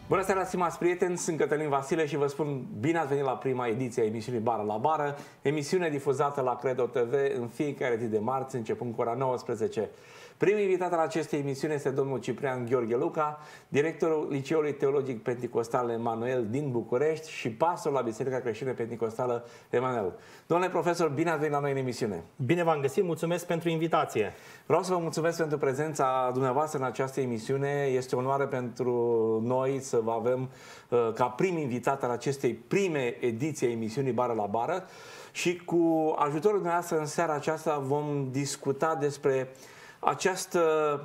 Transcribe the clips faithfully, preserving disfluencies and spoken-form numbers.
Bună seara, stimați prieteni, sunt Cătălin Vasile și vă spun bine ați venit la prima ediție a emisiunii Bară la Bară, emisiune difuzată la Credo T V în fiecare zi de marți, începând cu ora nouăsprezece. Primul invitat al acestei emisiuni este domnul Ciprian Gheorghe Luca, directorul Liceului Teologic Penticostal Emanuel din București și pastor la Biserica Creștină Penticostală Emanuel. Domnule profesor, bine ați venit la noi în emisiune. Bine v-am găsit, mulțumesc pentru invitație. Vreau să vă mulțumesc pentru prezența dumneavoastră în această emisiune. Este o onoare pentru noi să vă avem uh, ca prim invitat al acestei prime ediții a emisiunii Bară la Bară și cu ajutorul dumneavoastră în seara aceasta vom discuta despre această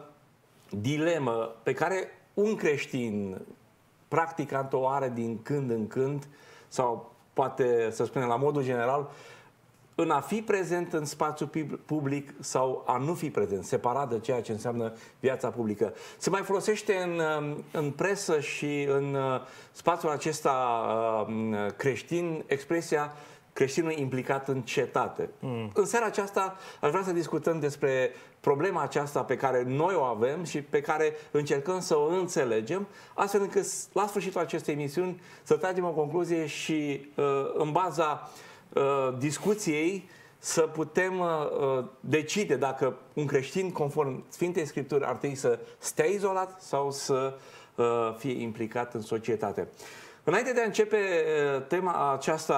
dilemă pe care un creștin practicant o are din când în când, sau poate să spunem la modul general, în a fi prezent în spațiu public sau a nu fi prezent, separat de ceea ce înseamnă viața publică. Se mai folosește în, în presă și în spațiul acesta creștin expresia creștinul implicat în cetate. Mm. În seara aceasta aș vrea să discutăm despre problema aceasta pe care noi o avem și pe care încercăm să o înțelegem, astfel încât la sfârșitul acestei emisiuni să tragem o concluzie și în baza discuției să putem decide dacă un creștin conform Sfintei Scripturi ar trebui să stea izolat sau să fie implicat în societate. Înainte de a începe tema aceasta,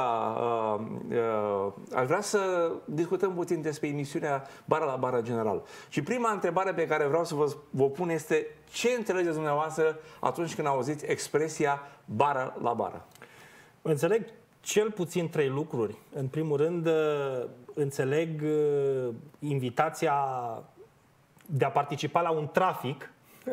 aș vrea să discutăm puțin despre emisiunea Bară la Bară general. Și prima întrebare pe care vreau să vă, vă pun este: ce înțelegeți dumneavoastră atunci când auziți expresia Bară la Bară? Înțeleg cel puțin trei lucruri. În primul rând, înțeleg invitația de a participa la un trafic.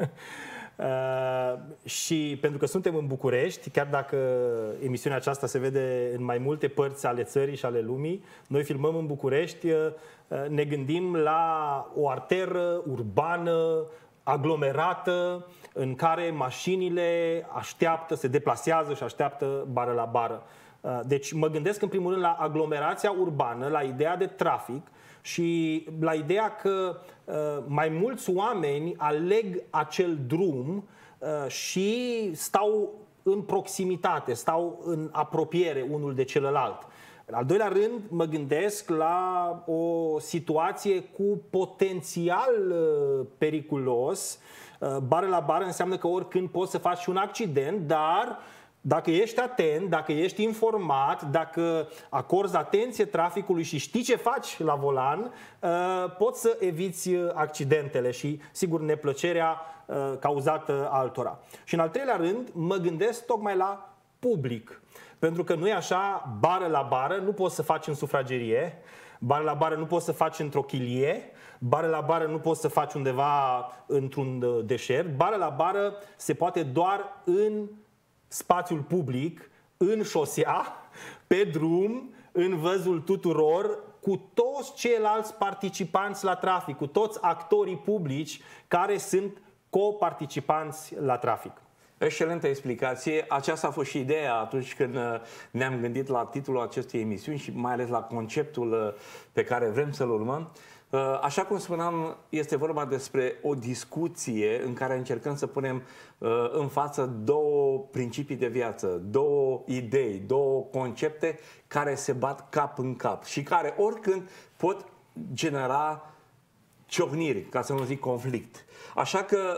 Uh, și pentru că suntem în București, chiar dacă emisiunea aceasta se vede în mai multe părți ale țării și ale lumii, noi filmăm în București, uh, ne gândim la o arteră urbană, aglomerată, în care mașinile așteaptă, se deplasează și așteaptă bară la bară. Uh, deci mă gândesc în primul rând la aglomerația urbană, la ideea de trafic și la ideea că uh, mai mulți oameni aleg acel drum uh, și stau în proximitate, stau în apropiere unul de celălalt. În al doilea rând, mă gândesc la o situație cu potențial uh, periculos. Uh, bară la bară înseamnă că oricând poți să faci un accident, dar dacă ești atent, dacă ești informat, dacă acorzi atenție traficului și știi ce faci la volan, poți să eviți accidentele și, sigur, neplăcerea cauzată altora. Și în al treilea rând, mă gândesc tocmai la public. Pentru că nu e așa, bară la bară, nu poți să faci în sufragerie, bară la bară nu poți să faci într-o chilie, bară la bară nu poți să faci undeva într-un deșert, bară la bară se poate doar în spațiul public, în șosea, pe drum, în văzul tuturor, cu toți ceilalți participanți la trafic, cu toți actorii publici care sunt coparticipanți la trafic. Excelentă explicație. Aceasta a fost și ideea atunci când ne-am gândit la titlul acestei emisiuni și mai ales la conceptul pe care vrem să-l urmăm. Așa cum spuneam, este vorba despre o discuție în care încercăm să punem în față două principii de viață, două idei, două concepte care se bat cap în cap și care oricând pot genera ciocniri, ca să nu zic conflict. Așa că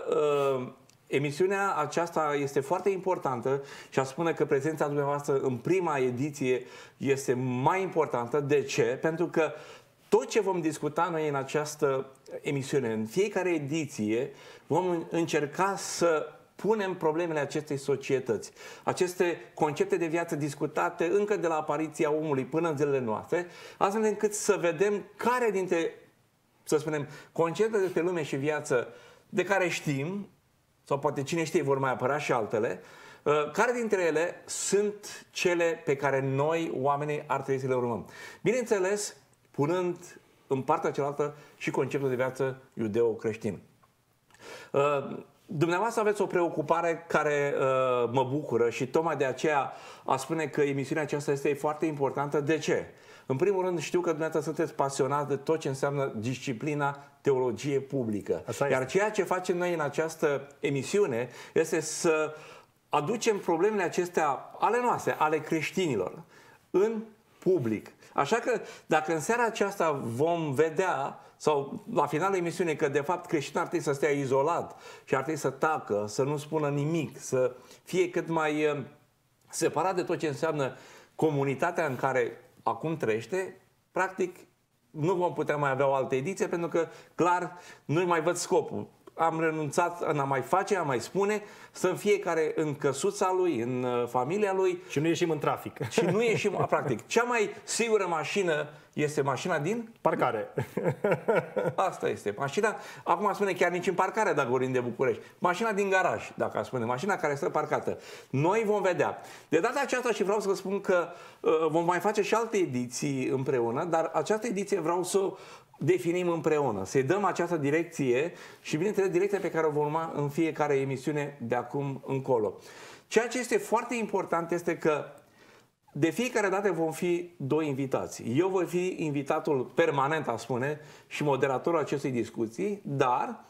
emisiunea aceasta este foarte importantă și a spune că prezența dumneavoastră în prima ediție este mai importantă. De ce? Pentru că tot ce vom discuta noi în această emisiune, în fiecare ediție, vom încerca să punem problemele acestei societăți, aceste concepte de viață discutate încă de la apariția omului până în zilele noastre, astfel încât să vedem care dintre, să spunem, concepte despre lume și viață de care știm, sau poate cine știe vor mai apărea și altele, care dintre ele sunt cele pe care noi, oamenii, ar trebui să le urmăm. Bineînțeles, punând în partea cealaltă și conceptul de viață iudeo-creștin. Dumneavoastră aveți o preocupare care mă bucură și tocmai de aceea a spune că emisiunea aceasta este foarte importantă. De ce? În primul rând, știu că dumneavoastră sunteți pasionați de tot ce înseamnă disciplina teologie publică. Iar ceea ce facem noi în această emisiune este să aducem problemele acestea ale noastre, ale creștinilor, în public. Așa că dacă în seara aceasta vom vedea, sau la finalul emisiunii, că de fapt creștinul ar trebui să stea izolat și ar trebui să tacă, să nu spună nimic, să fie cât mai separat de tot ce înseamnă comunitatea în care acum trăiește, practic nu vom putea mai avea o altă ediție, pentru că, clar, nu mai văd scopul. Am renunțat în a mai face, a mai spune, stăm fiecare în căsuța lui, în familia lui. Și nu ieșim în trafic. Și nu ieșim, practic. Cea mai sigură mașină este mașina din? Parcare. Asta este. Mașina, acum spune chiar nici în parcare, dacă vorbim de București. Mașina din garaj, dacă spune. Mașina care stă parcată. Noi vom vedea. De data aceasta, și vreau să vă spun că uh, vom mai face și alte ediții împreună, dar această ediție vreau să definim împreună, să-i dăm această direcție și, bineînțeles, direcția pe care o vom urma în fiecare emisiune de acum încolo. Ceea ce este foarte important este că de fiecare dată vom fi doi invitați. Eu voi fi invitatul permanent, a spune, și moderatorul acestei discuții, dar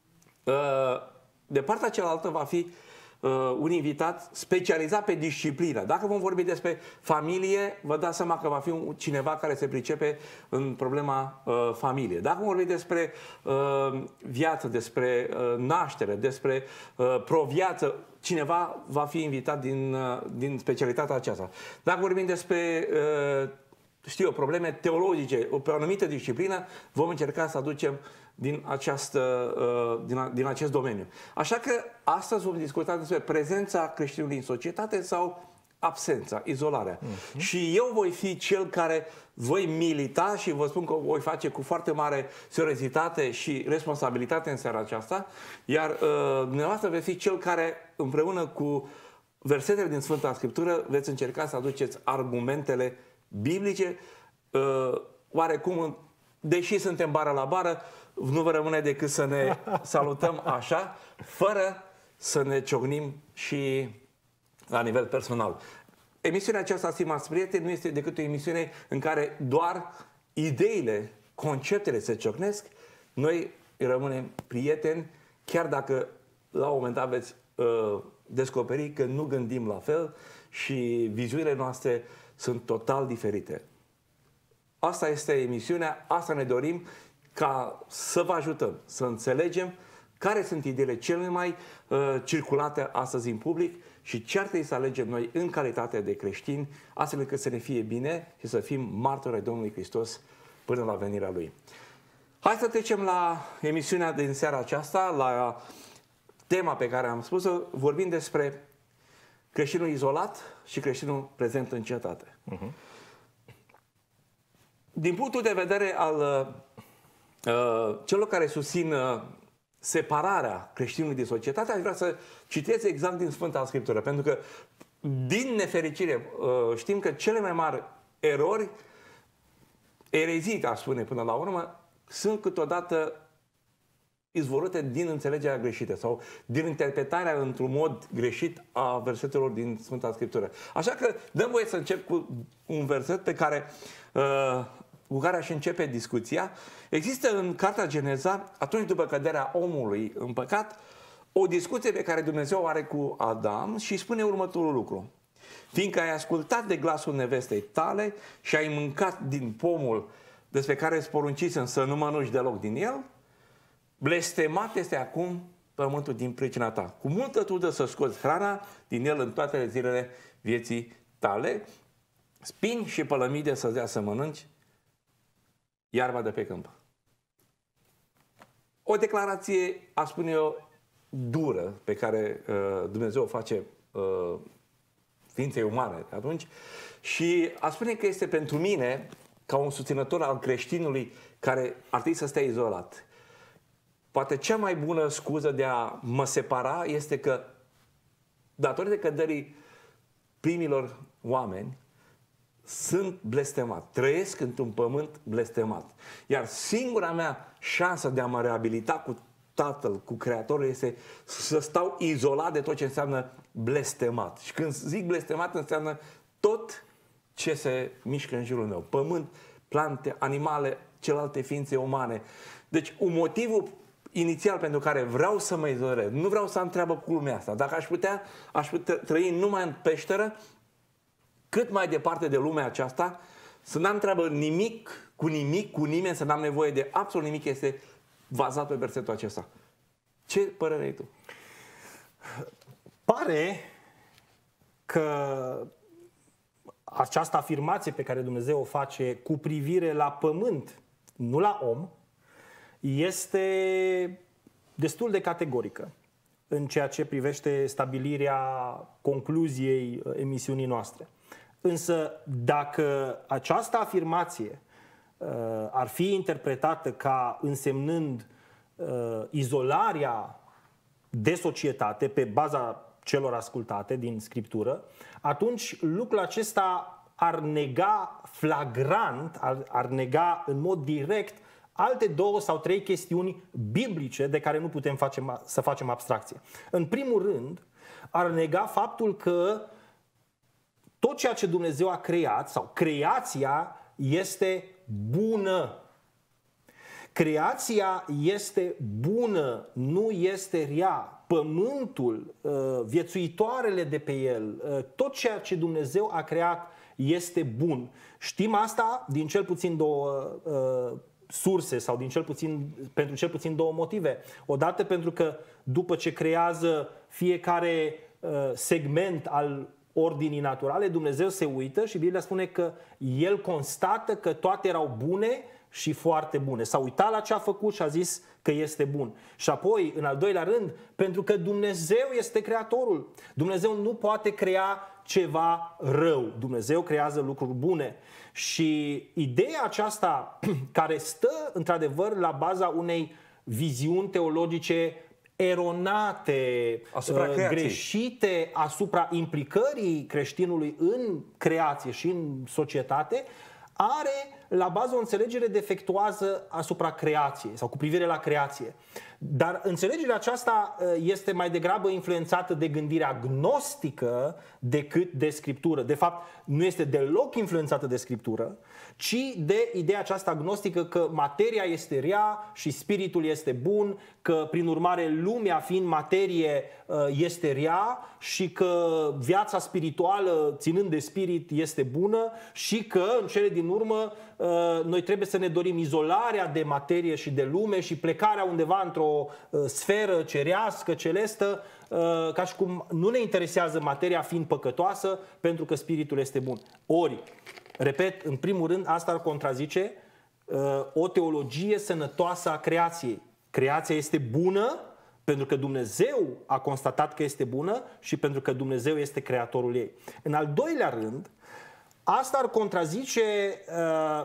de partea cealaltă va fi un invitat specializat pe disciplină. Dacă vom vorbi despre familie, vă dați seama că va fi cineva care se pricepe în problema uh, familie. Dacă vom vorbi despre uh, viață, despre uh, naștere, despre uh, proviață, cineva va fi invitat din, uh, din specialitatea aceasta. Dacă vorbim despre uh, știu eu, probleme teologice, pe o anumită disciplină, vom încerca să aducem din, această, din, din acest domeniu. Așa că astăzi vom discuta despre prezența creștinului în societate sau absența, izolarea. Uh-huh. Și eu voi fi cel care voi milita și vă spun că o voi face cu foarte mare seriozitate și responsabilitate în seara aceasta, iar uh, dumneavoastră veți fi cel care, împreună cu versetele din Sfânta Scriptură, veți încerca să aduceți argumentele biblice, uh, oarecum, deși suntem bară la bară, nu vă rămâne decât să ne salutăm așa, fără să ne ciocnim și la nivel personal. Emisiunea aceasta, stimați prieteni, nu este decât o emisiune în care doar ideile, conceptele se ciocnesc, noi rămânem prieteni, chiar dacă la un moment dat veți uh, descoperi că nu gândim la fel și viziunile noastre sunt total diferite. Asta este emisiunea, asta ne dorim, ca să vă ajutăm să înțelegem care sunt ideile cele mai uh, circulate astăzi în public și ce ar trebui să alegem noi în calitate de creștini, astfel încât să ne fie bine și să fim martori ai Domnului Hristos până la venirea Lui. Hai să trecem la emisiunea din seara aceasta, la tema pe care am spus-o, vorbind despre creștinul izolat și creștinul prezent în cetate. Uh-huh. Din punctul de vedere al uh, celor care susțin uh, separarea creștinului din societate, aș vrea să citesc exact din Sfânta Scriptură, pentru că, din nefericire, uh, știm că cele mai mari erori, erezii, aș spune până la urmă, sunt câteodată izvorâte din înțelegerea greșită sau din interpretarea într-un mod greșit a versetelor din Sfânta Scriptură. Așa că dăm voie să încep cu un verset pe care, uh, cu care aș începe discuția. Există în Cartea Geneza, atunci după căderea omului în păcat, o discuție pe care Dumnezeu o are cu Adam și spune următorul lucru. Fiindcă ai ascultat de glasul nevestei tale și ai mâncat din pomul despre care îți poruncisem să nu mănânci deloc din el, blestemat este acum pământul din pricina ta. Cu multă trudă să scoți hrana din el în toate zilele vieții tale, spini și pălămide să-ți dea să mănânci iarba de pe câmp. O declarație, a spune eu, dură pe care uh, Dumnezeu o face uh, ființei umane atunci și a spune că este pentru mine, ca un susținător al creștinului care ar trebui să stea izolat. Poate cea mai bună scuză de a mă separa este că, datorită căderii primilor oameni, sunt blestemat. Trăiesc într-un pământ blestemat. Iar singura mea șansă de a mă reabilita cu Tatăl, cu Creatorul, este să stau izolat de tot ce înseamnă blestemat. Și când zic blestemat, înseamnă tot ce se mișcă în jurul meu. Pământ, plante, animale, celelalte ființe umane. Deci, un motivul inițial pentru care vreau să mă izolez, nu vreau să am treabă cu lumea asta. Dacă aș putea, aș putea trăi numai în peșteră, cât mai departe de lumea aceasta, să n-am treabă nimic cu nimic, cu nimeni, să n-am nevoie de absolut nimic, este bazat pe versetul acesta. Ce părere ai tu? Pare că această afirmație pe care Dumnezeu o face cu privire la pământ, nu la om, este destul de categorică în ceea ce privește stabilirea concluziei emisiunii noastre. Însă, dacă această afirmație uh, ar fi interpretată ca însemnând uh, izolarea de societate pe baza celor ascultate din Scriptură, atunci lucrul acesta ar nega flagrant, ar, ar nega în mod direct alte două sau trei chestiuni biblice de care nu putem face, să facem abstracție. În primul rând, ar nega faptul că tot ceea ce Dumnezeu a creat sau creația este bună. Creația este bună, nu este rea. Pământul, viețuitoarele de pe el, tot ceea ce Dumnezeu a creat este bun. Știm asta din cel puțin două surse sau din cel puțin, pentru cel puțin două motive. Odată pentru că după ce creează fiecare segment al ordinii naturale, Dumnezeu se uită și Biblia spune că El constată că toate erau bune și foarte bune. S-a uitat la ce a făcut și a zis că este bun. Și apoi, în al doilea rând, pentru că Dumnezeu este creatorul. Dumnezeu nu poate crea ceva rău. Dumnezeu creează lucruri bune. Și ideea aceasta care stă într-adevăr la una unei viziuni teologice eronate, asupra greșite asupra implicării creștinului în creație și în societate, are la bază o înțelegere defectuoasă asupra creației sau cu privire la creație. Dar înțelegerea aceasta este mai degrabă influențată de gândirea gnostică decât de Scriptură. De fapt, nu este deloc influențată de Scriptură, ci de ideea aceasta gnostică că materia este rea și spiritul este bun, că prin urmare lumea fiind materie este rea și că viața spirituală ținând de spirit este bună și că în cele din urmă noi trebuie să ne dorim izolarea de materie și de lume și plecarea undeva într-o sferă cerească, celestă, ca și cum nu ne interesează materia fiind păcătoasă pentru că spiritul este bun. Ori, repet, în primul rând, asta ar contrazice o teologie sănătoasă a creației. Creația este bună pentru că Dumnezeu a constatat că este bună și pentru că Dumnezeu este creatorul ei. În al doilea rând, asta ar contrazice uh,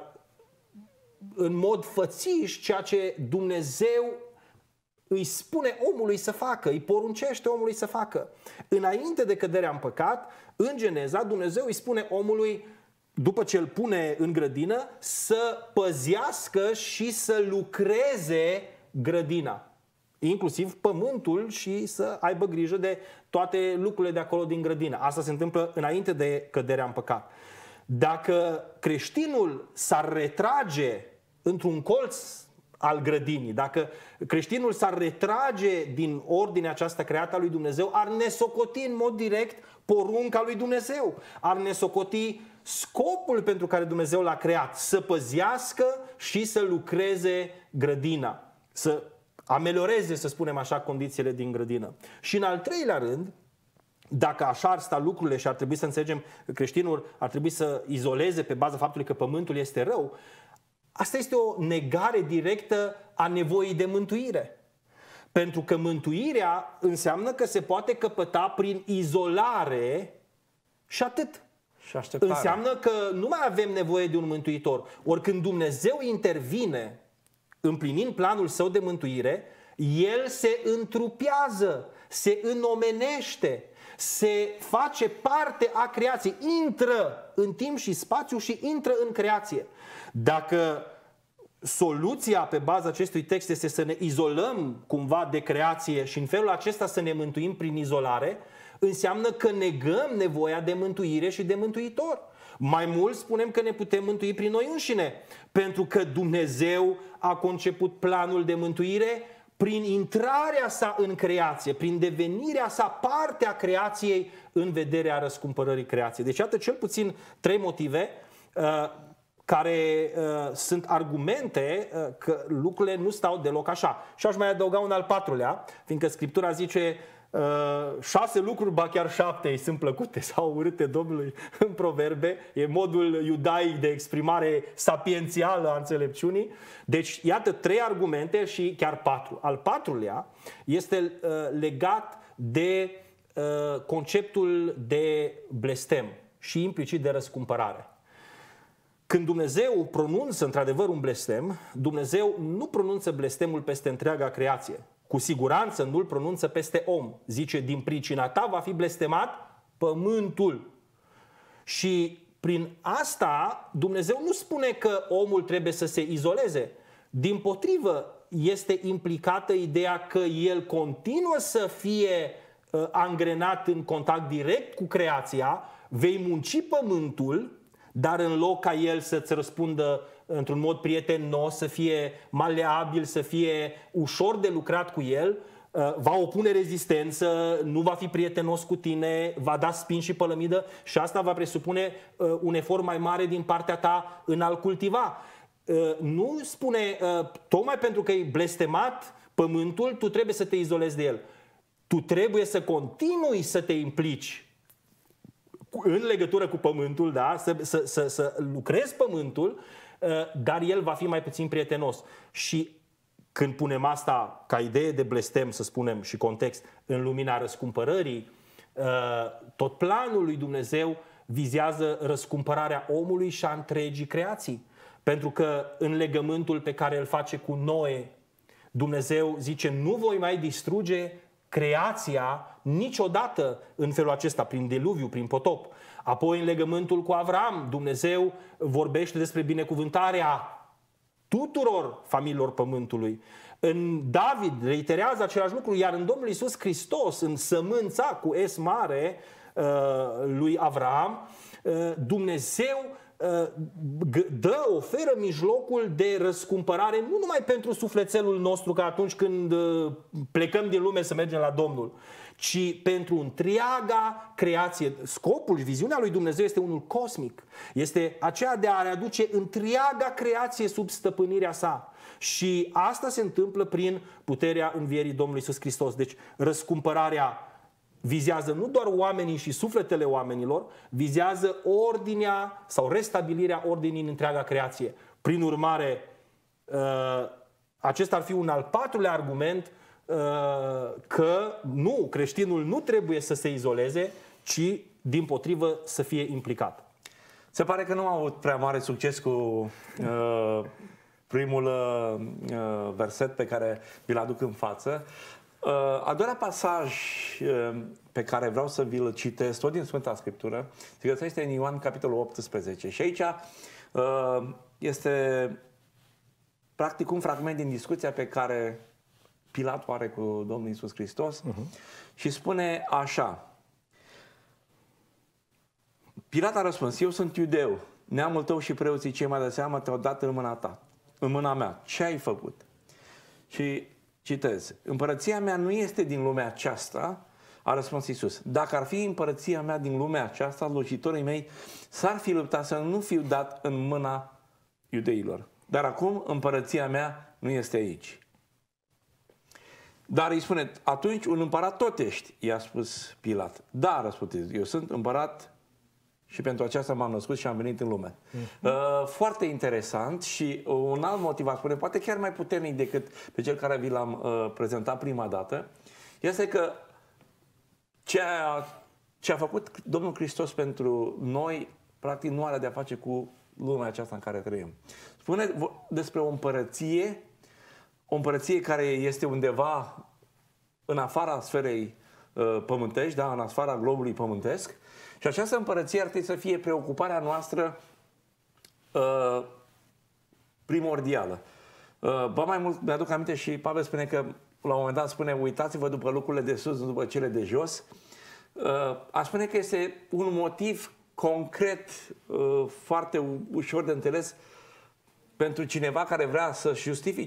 în mod fățiș ceea ce Dumnezeu îi spune omului să facă, îi poruncește omului să facă. Înainte de căderea în păcat, în Geneza, Dumnezeu îi spune omului, după ce îl pune în grădină, să păzească și să lucreze grădina, inclusiv pământul, și să aibă grijă de toate lucrurile de acolo din grădină. Asta se întâmplă înainte de căderea în păcat. Dacă creștinul s-ar retrage într-un colț al grădinii, dacă creștinul s-ar retrage din ordinea aceasta creată a lui Dumnezeu, ar nesocoti în mod direct porunca lui Dumnezeu, ar nesocoti scopul pentru care Dumnezeu l-a creat, să păzească și să lucreze grădina, să amelioreze, să spunem așa, condițiile din grădină. Și în al treilea rând, dacă așa ar sta lucrurile și ar trebui să înțelegem că creștinul ar trebui să izoleze pe baza faptului că pământul este rău, asta este o negare directă a nevoii de mântuire. Pentru că mântuirea înseamnă că se poate căpăta prin izolare și atât. Și așteptare. Înseamnă că nu mai avem nevoie de un mântuitor. Ori când Dumnezeu intervine împlinind planul său de mântuire, El se întrupează, se înomenește, se face parte a creației, intră în timp și spațiu și intră în creație. Dacă soluția pe baza acestui text este să ne izolăm cumva de creație și în felul acesta să ne mântuim prin izolare, înseamnă că negăm nevoia de mântuire și de mântuitor. Mai mult spunem că ne putem mântui prin noi înșine, pentru că Dumnezeu a conceput planul de mântuire prin intrarea sa în creație, prin devenirea sa parte a creației în vederea răscumpărării creației. Deci iată cel puțin trei motive uh, care uh, sunt argumente uh, că lucrurile nu stau deloc așa. Și aș mai adăuga un al patrulea, fiindcă Scriptura zice uh, șase lucruri, ba chiar șapte îi sunt plăcute sau urâte Domnului în Proverbe. E modul iudaic de exprimare sapiențială a înțelepciunii. Deci iată trei argumente și chiar patru. Al patrulea este uh, legat de uh, conceptul de blestem și implicit de răscumpărare. Când Dumnezeu pronunță într-adevăr un blestem, Dumnezeu nu pronunță blestemul peste întreaga creație. Cu siguranță nu-l pronunță peste om. Zice, din pricina ta va fi blestemat pământul. Și prin asta Dumnezeu nu spune că omul trebuie să se izoleze. Dimpotrivă, este implicată ideea că el continuă să fie uh, angrenat în contact direct cu creația, vei munci pământul, dar în loc ca el să-ți răspundă într-un mod prietenos, să fie maleabil, să fie ușor de lucrat cu el, va opune rezistență, nu va fi prietenos cu tine, va da spin și pălămidă și asta va presupune un efort mai mare din partea ta în a-l cultiva. Nu spune, tocmai pentru că e blestemat pământul, tu trebuie să te izolezi de el. Tu trebuie să continui să te implici în legătură cu pământul, da? să, să, să, să lucrezi pământul, dar el va fi mai puțin prietenos. Și când punem asta ca idee de blestem, să spunem, și context, în lumina răscumpărării, tot planul lui Dumnezeu vizează răscumpărarea omului și a întregii creații. Pentru că în legământul pe care îl face cu Noe, Dumnezeu zice, nu voi mai distruge creația niciodată în felul acesta, prin diluviu, prin potop. Apoi în legământul cu Avram, Dumnezeu vorbește despre binecuvântarea tuturor familiilor pământului. În David reiterează același lucru, iar în Domnul Iisus Hristos, în sămânța cu S mare lui Avram, Dumnezeu dă, oferă mijlocul de răscumpărare nu numai pentru sufletelul nostru, ca atunci când plecăm din lume să mergem la Domnul, ci pentru întreaga creație. Scopul, viziunea lui Dumnezeu este unul cosmic. Este aceea de a readuce întreaga creație sub stăpânirea sa. Și asta se întâmplă prin puterea învierii Domnului Iisus Hristos. Deci răscumpărarea vizează nu doar oamenii și sufletele oamenilor, vizează ordinea sau restabilirea ordinii în întreaga creație. Prin urmare, acesta ar fi un al patrulea argument că nu, creștinul nu trebuie să se izoleze, ci dimpotrivă să fie implicat. Se pare că nu am avut prea mare succes cu uh, primul uh, verset pe care vi-l aduc în față. Uh, al doilea pasaj uh, pe care vreau să vi-l citesc, tot din Sfânta Scriptură, se găsește în Ioan, capitolul optsprezece. Și aici uh, este practic un fragment din discuția pe care Pilat o are cu Domnul Iisus Hristos uh-huh. și spune așa. Pilat a răspuns, eu sunt iudeu, neamul tău și preoții cei mai de seamă te-au dat în mâna ta, în mâna mea. Ce ai făcut? Și citez, împărăția mea nu este din lumea aceasta, a răspuns Iisus. Dacă ar fi împărăția mea din lumea aceasta, slujitorii mei s-ar fi luptat să nu fiu dat în mâna iudeilor. Dar acum împărăția mea nu este aici. Dar îi spune, atunci un împărat tot ești, i-a spus Pilat. Da, răspunde, eu sunt împărat și pentru aceasta m-am născut și am venit în lume. Mm-hmm. Uh, foarte interesant și un alt motiv, aș spune, poate chiar mai puternic decât pe cel care vi l-am uh, prezentat prima dată, este că ce a, ce a făcut Domnul Hristos pentru noi, practic nu are de-a face cu lumea aceasta în care trăim. Spune despre o împărăție, o împărăție care este undeva în afara sferei uh, pământești, da, în afara globului pământesc. Și această împărăție ar trebui să fie preocuparea noastră uh, primordială. Uh, ba mai mult, mi-aduc aminte și Pavel spune că la un moment dat spune, uitați-vă după lucrurile de sus, nu după cele de jos. Uh, aș spune că este un motiv concret, uh, foarte ușor de înțeles pentru cineva care vrea să-și justifice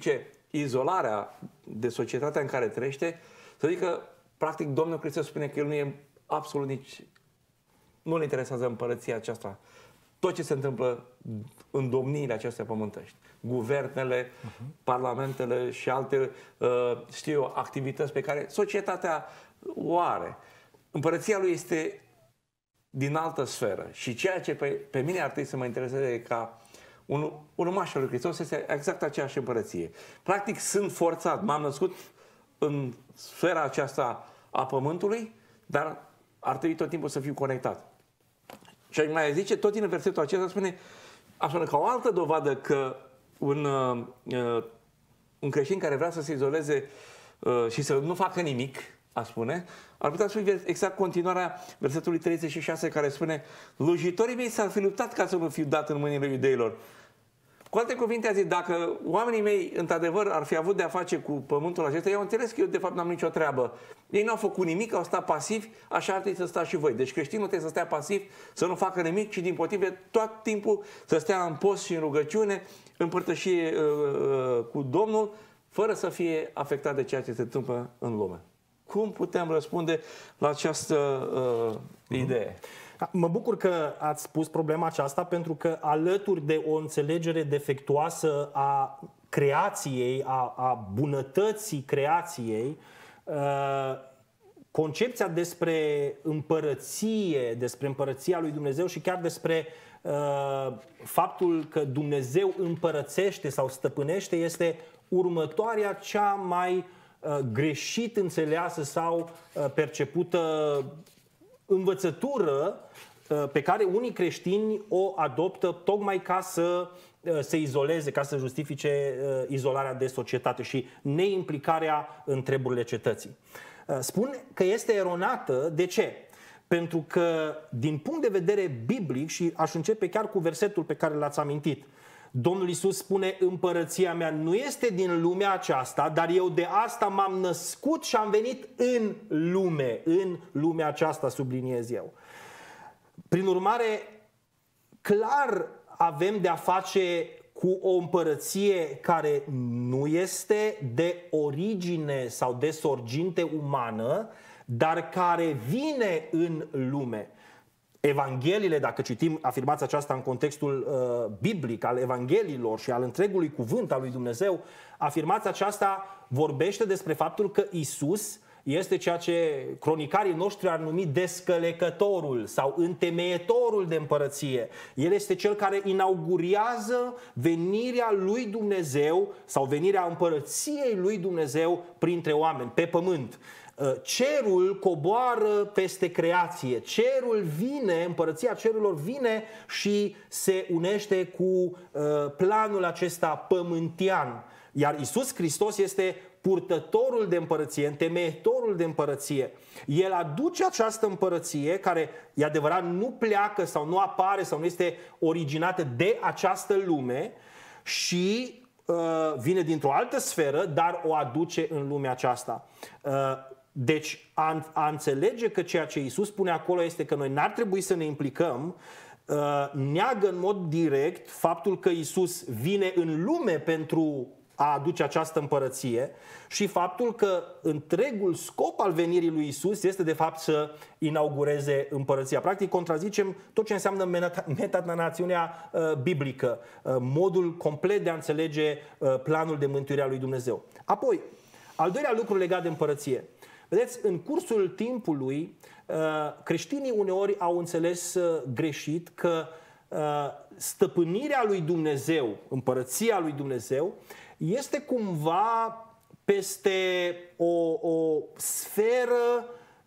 izolarea de societatea în care trăiește, să zică, practic, Domnul Hristos spune că El nu e absolut nici... Nu-L interesează împărăția aceasta. Tot ce se întâmplă în domniile acestea pământești. Guvernele, uh-huh. parlamentele și alte, știu eu, activități pe care societatea o are. Împărăția Lui este din altă sferă. Și ceea ce pe, pe mine ar trebui să mă intereseze ca un urmaș al lui Hristos este exact aceeași împărăție. Practic sunt forțat, m-am născut în sfera aceasta a pământului, dar ar trebui tot timpul să fiu conectat. Și mai zice, tot din versetul acesta spune, spune ca o altă dovadă că un, uh, un creștin care vrea să se izoleze uh, și să nu facă nimic, a spune, ar putea spune exact continuarea versetului treizeci și șase care spune, slujitorii mei s-ar fi luptat ca să nu fiu dat în mâinile iudeilor. Cu alte cuvinte, a zis, dacă oamenii mei, într-adevăr, ar fi avut de-a face cu pământul acesta, eu înțeles că eu, de fapt, n-am nicio treabă. Ei n-au făcut nimic, au stat pasivi, așa ar trebui să stați și voi. Deci creștinul trebuie să stea pasiv, să nu facă nimic, ci, din potrive, tot timpul să stea în post și în rugăciune, în părtășie uh, uh, cu Domnul, fără să fie afectat de ceea ce se întâmplă în lume. Cum putem răspunde la această uh, idee? Mă bucur că ați spus problema aceasta, pentru că alături de o înțelegere defectuoasă a creației, a, a bunătății creației, concepția despre împărăție, despre împărăția lui Dumnezeu și chiar despre faptul că Dumnezeu împărățește sau stăpânește este următoarea cea mai greșit înțeleasă sau percepută învățătură pe care unii creștini o adoptă tocmai ca să se izoleze, ca să justifice izolarea de societate și neimplicarea în treburile cetății. Spun că este eronată. De ce? Pentru că din punct de vedere biblic, și aș începe chiar cu versetul pe care l-ați amintit, Domnul Iisus spune, împărăția mea nu este din lumea aceasta, dar eu de asta m-am născut și am venit în lume, în lumea aceasta, subliniez eu. Prin urmare, clar avem de a face cu o împărăție care nu este de origine sau de sorginte umană, dar care vine în lume. Evangheliile, dacă citim afirmația aceasta în contextul uh, biblic al Evangheliilor și al întregului cuvânt al lui Dumnezeu, afirmația aceasta vorbește despre faptul că Isus este ceea ce cronicarii noștri ar numi descălecătorul sau întemeietorul de împărăție. El este cel care inaugurează venirea lui Dumnezeu sau venirea împărăției lui Dumnezeu printre oameni, pe pământ. Cerul coboară peste creație, cerul vine, împărăția cerurilor vine și se unește cu planul acesta pământean. Iar Iisus Hristos este purtătorul de împărăție, întemeietorul de împărăție. El aduce această împărăție care, e adevărat, nu pleacă sau nu apare sau nu este originată de această lume și uh, vine dintr-o altă sferă, dar o aduce în lumea aceasta. Uh, Deci a, a înțelege că ceea ce Iisus spune acolo este că noi n-ar trebui să ne implicăm, neagă în mod direct faptul că Iisus vine în lume pentru a aduce această împărăție și faptul că întregul scop al venirii lui Iisus este de fapt să inaugureze împărăția. Practic contrazicem tot ce înseamnă metanațiunea biblică, modul complet de a înțelege planul de mântuire a lui Dumnezeu. Apoi, al doilea lucru legat de împărăție. Vedeți, în cursul timpului, creștinii uneori au înțeles greșit că stăpânirea lui Dumnezeu, împărăția lui Dumnezeu, este cumva peste o, o sferă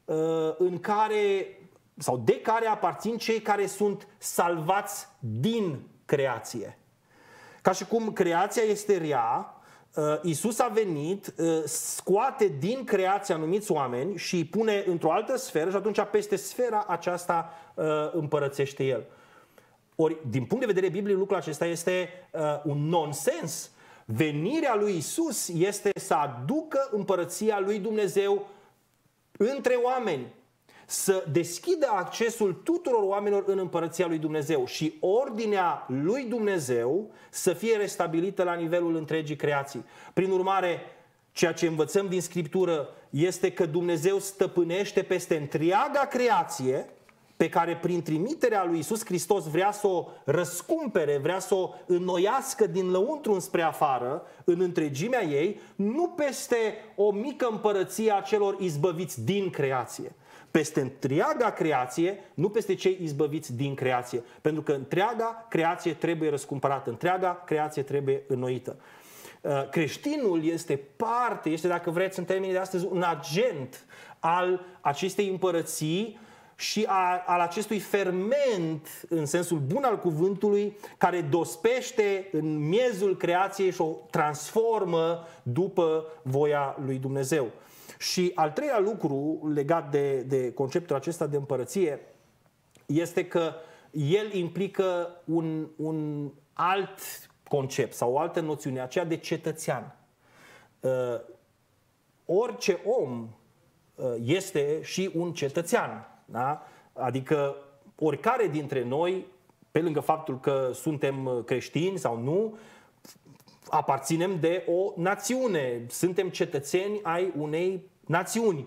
în care, sau de care aparțin cei care sunt salvați din creație. Ca și cum creația este rea, Iisus a venit, scoate din creație anumiți oameni și îi pune într-o altă sferă și atunci peste sfera aceasta împărățește El. Ori, din punct de vedere biblic, lucrul acesta este un nonsens. Venirea lui Iisus este să aducă împărăția lui Dumnezeu între oameni. să deschidă accesul tuturor oamenilor în împărăția lui Dumnezeu și ordinea lui Dumnezeu să fie restabilită la nivelul întregii creații. Prin urmare, ceea ce învățăm din Scriptură este că Dumnezeu stăpânește peste întreaga creație, pe care prin trimiterea lui Iisus Hristos vrea să o răscumpere, vrea să o înnoiască din lăuntru înspre afară, în întregimea ei, nu peste o mică împărăție a celor izbăviți din creație. Peste întreaga creație, nu peste cei izbăviți din creație. Pentru că întreaga creație trebuie răscumpărată, întreaga creație trebuie înnoită. Creștinul este parte, este, dacă vreți, în termenii de astăzi, un agent al acestei împărății și a, al acestui ferment, în sensul bun al cuvântului, care dospește în miezul creației și o transformă după voia lui Dumnezeu. Și al treilea lucru legat de, de conceptul acesta de împărăție este că el implică un, un alt concept sau o altă noțiune, aceea de cetățean. Uh, orice om uh, este și un cetățean. Da? Adică oricare dintre noi, pe lângă faptul că suntem creștini sau nu, aparținem de o națiune, suntem cetățeni ai unei națiuni.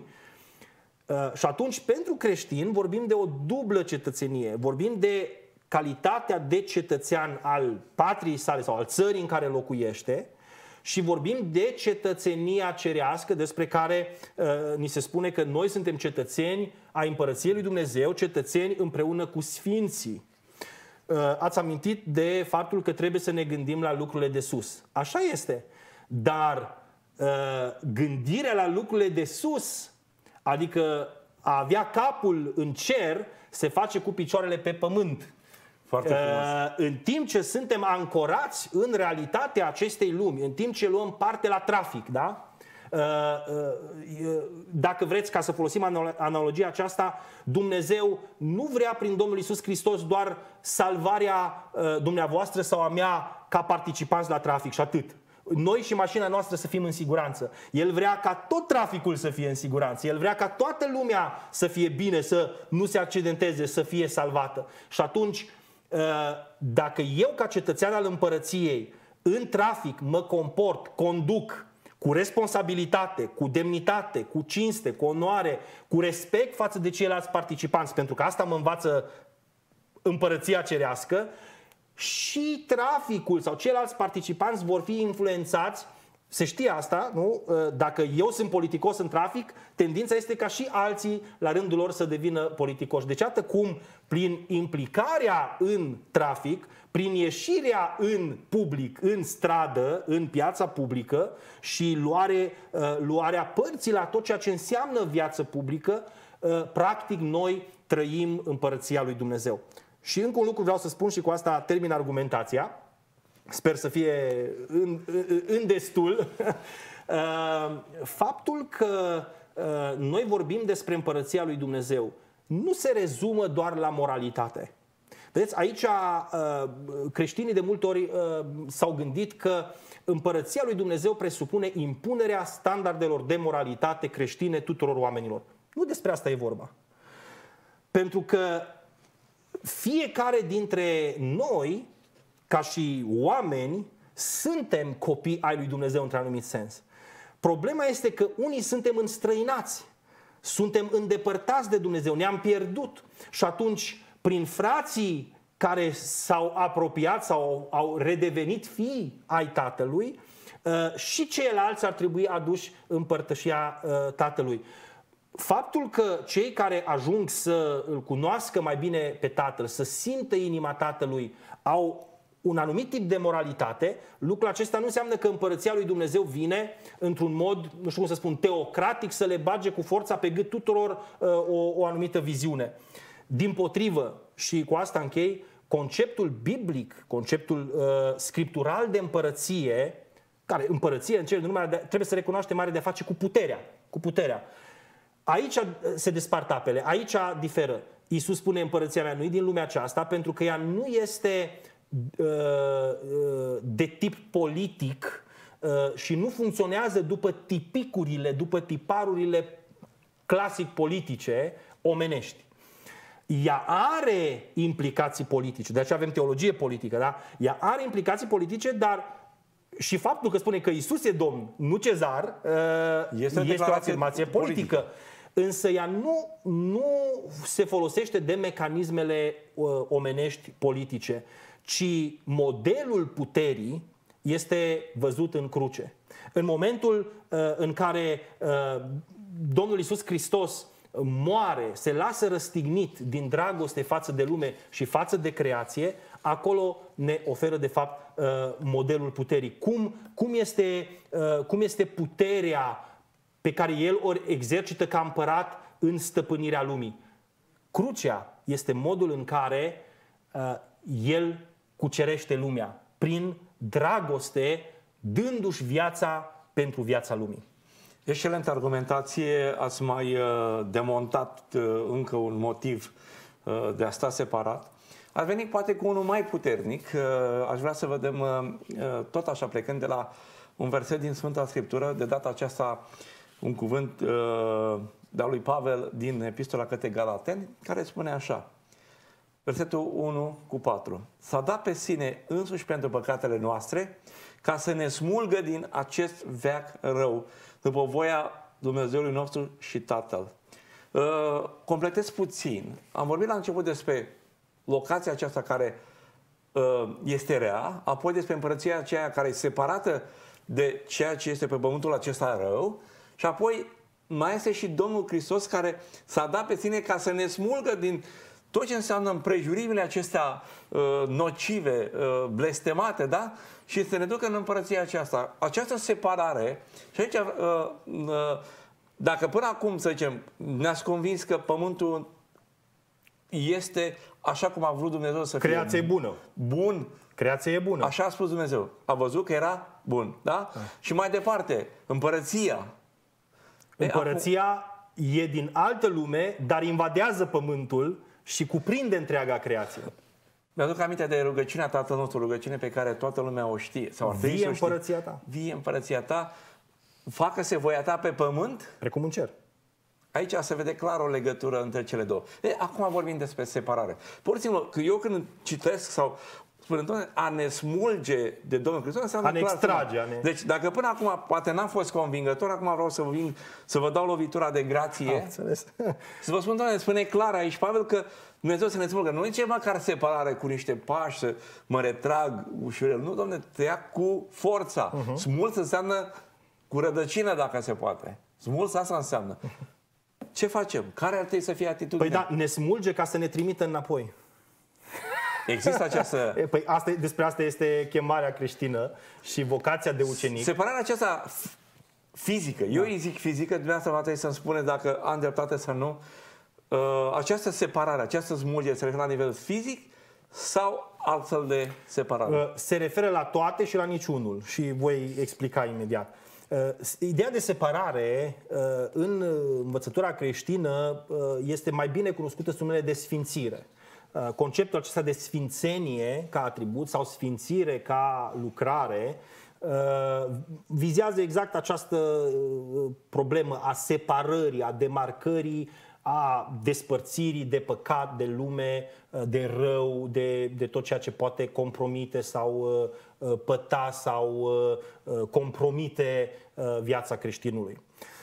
Și atunci, pentru creștini, vorbim de o dublă cetățenie, vorbim de calitatea de cetățean al patriei sale sau al țării în care locuiește și vorbim de cetățenia cerească despre care uh, ni se spune că noi suntem cetățeni ai împărăției lui Dumnezeu, cetățeni împreună cu sfinții. Uh, ați amintit de faptul că trebuie să ne gândim la lucrurile de sus. Așa este. Dar uh, gândirea la lucrurile de sus, adică a avea capul în cer, se face cu picioarele pe pământ. Foarte frumos. În timp ce suntem ancorați în realitatea acestei lumi, în timp ce luăm parte la trafic, da? Dacă vreți, ca să folosim analogia aceasta, Dumnezeu nu vrea prin Domnul Iisus Hristos doar salvarea dumneavoastră sau a mea ca participanți la trafic și atât. Noi și mașina noastră să fim în siguranță. El vrea ca tot traficul să fie în siguranță. El vrea ca toată lumea să fie bine, să nu se accidenteze, să fie salvată. Și atunci, dacă eu ca cetățean al împărăției în trafic mă comport, conduc cu responsabilitate, cu demnitate, cu cinste, cu onoare, cu respect față de ceilalți participanți, pentru că asta mă învață împărăția cerească, și traficul sau ceilalți participanți vor fi influențați. Se știe asta, nu? Dacă eu sunt politicos în trafic, tendința este ca și alții la rândul lor să devină politicoși. Deci atât cum prin implicarea în trafic, prin ieșirea în public, în stradă, în piața publică și luare, luarea părții la tot ceea ce înseamnă viață publică, practic noi trăim împărăția lui Dumnezeu. Și încă un lucru vreau să spun și cu asta termin argumentația. Sper să fie în, în destul. Faptul că noi vorbim despre împărăția lui Dumnezeu nu se rezumă doar la moralitate. Vedeți, aici creștinii de multe ori s-au gândit că împărăția lui Dumnezeu presupune impunerea standardelor de moralitate creștine tuturor oamenilor. Nu despre asta e vorba. Pentru că fiecare dintre noi, ca și oameni, suntem copii ai lui Dumnezeu într-un anumit sens. Problema este că unii suntem înstrăinați, suntem îndepărtați de Dumnezeu, ne-am pierdut și atunci, prin frații care s-au apropiat sau au redevenit fii ai Tatălui, și ceilalți ar trebui aduși în părtășia Tatălui. Faptul că cei care ajung să îl cunoască mai bine pe Tatăl, să simtă inima Tatălui, au un anumit tip de moralitate, lucrul acesta nu înseamnă că împărăția lui Dumnezeu vine într-un mod, nu știu cum să spun, teocratic, să le bage cu forța pe gât tuturor uh, o, o anumită viziune. Dimpotrivă, și cu asta închei, conceptul biblic, conceptul uh, scriptural de împărăție, care împărăție în cele din urmă trebuie să recunoaștem, are de a face cu puterea, cu puterea. Aici se despart apele, aici diferă. Iisus spune împărăția mea nu e din lumea aceasta, pentru că ea nu este uh, de tip politic uh, și nu funcționează după tipicurile, după tiparurile clasic politice omenești. Ea are implicații politice, de aceea avem teologie politică, da? Ea are implicații politice, dar și faptul că spune că Iisus e Domn, nu Cezar, este, este o afirmație politică. politică. Însă ea nu, nu se folosește de mecanismele omenești politice, ci modelul puterii este văzut în cruce. În momentul în care Domnul Iisus Hristos moare, se lasă răstignit din dragoste față de lume și față de creație, acolo ne oferă de fapt modelul puterii. Cum, cum, este, cum este puterea pe care El o exercită ca împărat în stăpânirea lumii. Crucea este modul în care El cucerește lumea, prin dragoste, dându-și viața pentru viața lumii. Excelentă argumentație, ați mai uh, demontat uh, încă un motiv uh, de a sta separat. Ați venit poate cu unul mai puternic. Uh, aș vrea să vedem uh, tot așa, plecând de la un verset din Sfânta Scriptură, de data aceasta un cuvânt uh, de-a lui Pavel din Epistola către Galateni, care spune așa, versetul unu cu patru. S-a dat pe sine însuși pentru păcatele noastre, ca să ne smulgă din acest veac rău, după voia Dumnezeului nostru și Tatăl. Uh, completez puțin. Am vorbit la început despre locația aceasta care uh, este rea, apoi despre împărăția aceea care e separată de ceea ce este pe pământul acesta rău și apoi mai este și Domnul Hristos care s-a dat pe sine ca să ne smulgă din tot ce înseamnă împrejurimile acestea uh, nocive, uh, blestemate, da? Și să ne ducă în împărăția aceasta. Această separare, și aici, uh, uh, dacă până acum, să zicem, ne-ați convins că pământul este așa cum a vrut Dumnezeu să fie. Creația e bună. Bun. Creația e bună. Așa a spus Dumnezeu. A văzut că era bun, da? da. Și mai departe, împărăția. Împărăția e, acum... e din altă lume, dar invadează pământul și cuprinde întreaga creație. Mi-aduc aminte de rugăciunea Tatăl nostru, rugăciune pe care toată lumea o știe. Sau ar Vie împărăția ta. Vie împărăția ta, facă-se voia ta pe pământ. Precum în cer. Aici se vede clar o legătură între cele două. E, acum vorbim despre separare. Pur și simplu, că eu când citesc sau spun, a ne smulge de Domnul Hristos înseamnă a ne extrage. A ne... Deci dacă până acum poate n-am fost convingător, acum vreau să vă, vin, să vă dau lovitura de grație. Să vă spun, Doamne, spune clar aici, Pavel, că Dumnezeu să ne smulgă. Nu e ceva care separare cu niște pași, să mă retrag ușurel. Nu, Doamne, te ia cu forța. Uh-huh. Smulț înseamnă cu rădăcină, dacă se poate. Smulț asta înseamnă. Ce facem? Care ar trebui să fie atitudinea? Păi da, ne smulge ca să ne trimită înapoi. Există această... Păi asta, despre asta este chemarea creștină și vocația de ucenic. Separarea aceasta fizică, eu da. îi zic fizică, dumneavoastră va trebui să-mi spune dacă am dreptate sau nu. Uh, această separare, această smulgere se referă la nivel fizic sau altfel de separare? Uh, se referă la toate și la niciunul și voi explica imediat. Uh, ideea de separare uh, în învățătura creștină uh, este mai bine cunoscută sub numele de sfințire. Conceptul acesta de sfințenie ca atribut sau sfințire ca lucrare vizează exact această problemă a separării, a demarcării, a despărțirii de păcat, de lume, de rău, de, de tot ceea ce poate compromite sau păta sau compromite viața creștinului.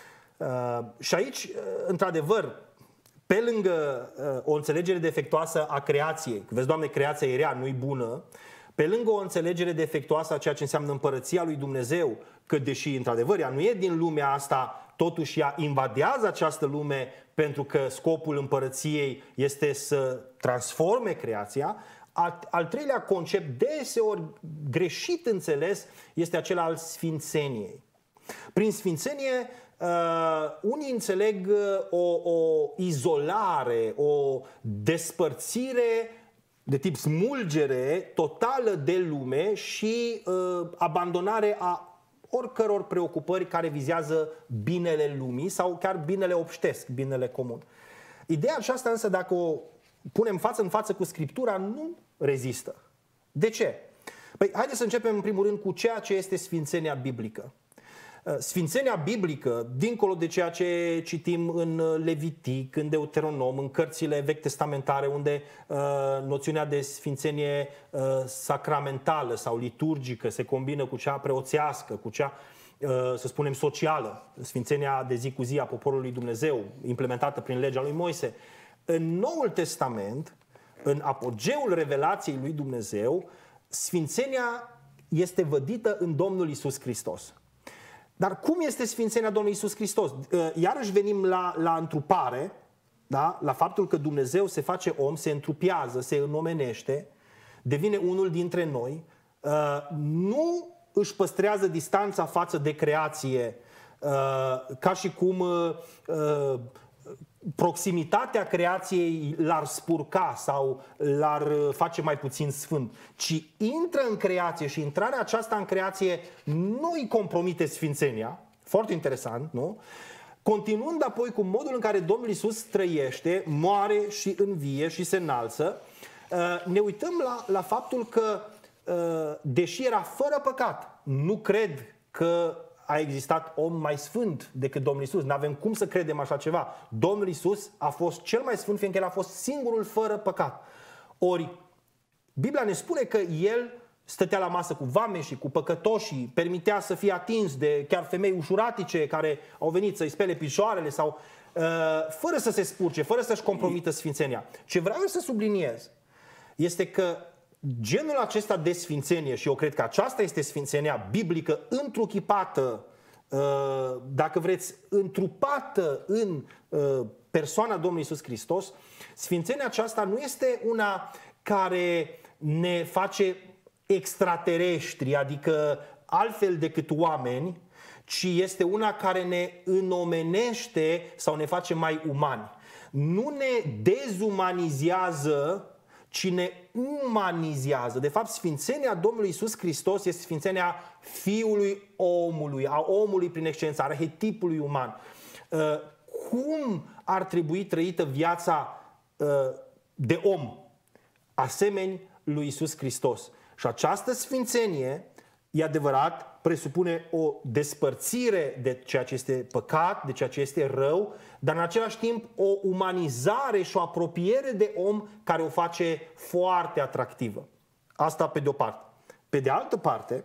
Și aici, într-adevăr, pe lângă uh, o înțelegere defectuoasă a creației, vezi, Doamne, creația e rea, nu-i bună, pe lângă o înțelegere defectuoasă a ceea ce înseamnă împărăția lui Dumnezeu, că deși, într-adevăr, ea nu e din lumea asta, totuși ea invadează această lume pentru că scopul împărăției este să transforme creația, al, al treilea concept, deseori greșit înțeles, este acela al sfințeniei. Prin sfințenie, Uh, unii înțeleg o, o izolare, o despărțire de tip smulgere totală de lume și uh, abandonare a oricăror preocupări care vizează binele lumii sau chiar binele obștesc, binele comun. Ideea aceasta însă, dacă o punem față în față cu Scriptura, nu rezistă. De ce? Păi, haideți să începem în primul rând cu ceea ce este sfințenia biblică. Sfințenia biblică, dincolo de ceea ce citim în Levitic, în Deuteronom, în cărțile vechi testamentare, unde uh, noțiunea de sfințenie uh, sacramentală sau liturgică se combină cu cea preoțească, cu cea, uh, să spunem, socială, sfințenia de zi cu zi a poporului Dumnezeu, implementată prin legea lui Moise. În Noul Testament, în apogeul revelației lui Dumnezeu, sfințenia este vădită în Domnul Iisus Hristos. Dar cum este sfințenia Domnului Iisus Hristos? Iarăși venim la, la întrupare, da? La faptul că Dumnezeu se face om, se întrupiază, se înomenește, devine unul dintre noi, nu își păstrează distanța față de creație, ca și cum proximitatea creației l-ar spurca sau l-ar face mai puțin sfânt, ci intră în creație și intrarea aceasta în creație nu îi compromite sfințenia. Foarte interesant, nu? Continuând apoi cu modul în care Domnul Iisus trăiește, moare și învie și se înalță, ne uităm la, la faptul că, deși era fără păcat, nu cred că a existat om mai sfânt decât Domnul Iisus. Nu avem cum să credem așa ceva. Domnul Iisus a fost cel mai sfânt, fiindcă El a fost singurul fără păcat. Ori, Biblia ne spune că El stătea la masă cu vameșii, cu păcătoșii, permitea să fie atins de chiar femei ușuratice care au venit să-i spele picioarele sau uh, fără să se spurce, fără să-și compromită sfințenia. Ce vreau să subliniez este că genul acesta de sfințenie, și eu cred că aceasta este sfințenia biblică întruchipată, dacă vreți, întrupată în persoana Domnului Iisus Hristos, sfințenia aceasta nu este una care ne face extraterestri, adică altfel decât oameni, ci este una care ne înomenește sau ne face mai umani. Nu ne dezumanizează, ci ne umanizează. De fapt, sfințenia Domnului Iisus Hristos este sfințenia Fiului omului, a omului prin excelență, arhetipului uman. Cum ar trebui trăită viața de om asemeni lui Iisus Hristos? Și această sfințenie, e adevărat, presupune o despărțire de ceea ce este păcat, de ceea ce este rău, dar în același timp o umanizare și o apropiere de om care o face foarte atractivă. Asta pe de-o parte. Pe de altă parte,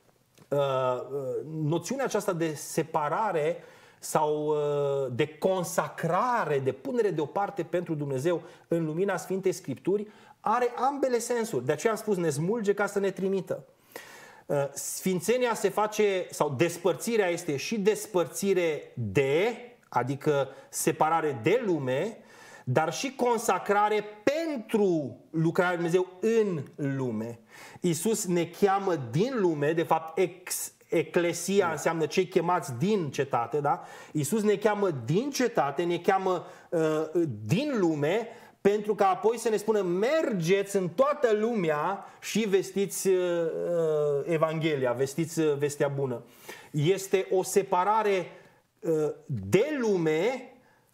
noțiunea aceasta de separare sau de consacrare, de punere deoparte pentru Dumnezeu în lumina Sfintei Scripturi, are ambele sensuri. De aceea am spus, ne smulge ca să ne trimită. Sfințenia se face, sau despărțirea este și despărțire de, adică separare de lume, dar și consacrare pentru lucrarea lui Dumnezeu în lume. Iisus ne cheamă din lume, de fapt ex, eclesia înseamnă cei chemați din cetate, da? Iisus ne cheamă din cetate, ne cheamă uh, din lume, pentru ca apoi să ne spună, mergeți în toată lumea și vestiți uh, Evanghelia, vestiți uh, vestea bună. Este o separare uh, de lume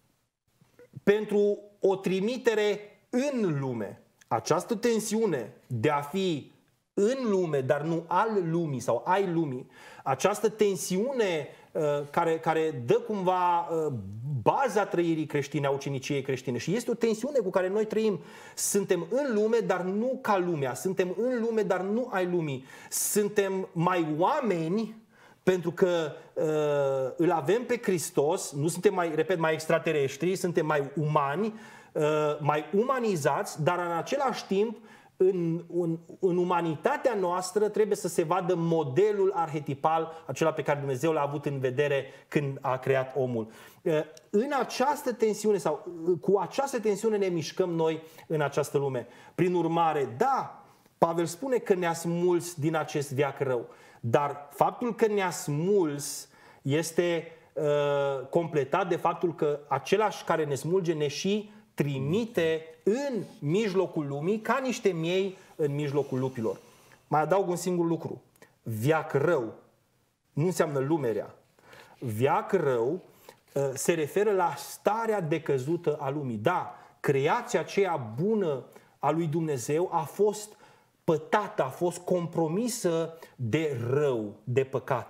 pentru o trimitere în lume. Această tensiune de a fi în lume, dar nu al lumii sau ai lumii, această tensiune uh, care, care dă cumva uh, baza trăirii creștine, a uceniciei creștine, și este o tensiune cu care noi trăim. Suntem în lume, dar nu ca lumea. Suntem în lume, dar nu ai lumii. Suntem mai oameni pentru că uh, îl avem pe Hristos, nu suntem mai, repet, mai extraterestri, suntem mai umani, uh, mai umanizați, dar în același timp În, în, în umanitatea noastră trebuie să se vadă modelul arhetipal, acela pe care Dumnezeu l-a avut în vedere când a creat omul. În această tensiune sau cu această tensiune ne mișcăm noi în această lume. Prin urmare, da, Pavel spune că ne-a smuls din acest veac rău, dar faptul că ne-a smuls este uh, completat de faptul că același care ne smulge ne și trimite în mijlocul lumii ca niște miei în mijlocul lupilor. Mai adaug un singur lucru. Veac rău nu înseamnă lume rea. Veac rău se referă la starea decăzută a lumii. Da, creația aceea bună a lui Dumnezeu a fost pătată, a fost compromisă de rău, de păcat.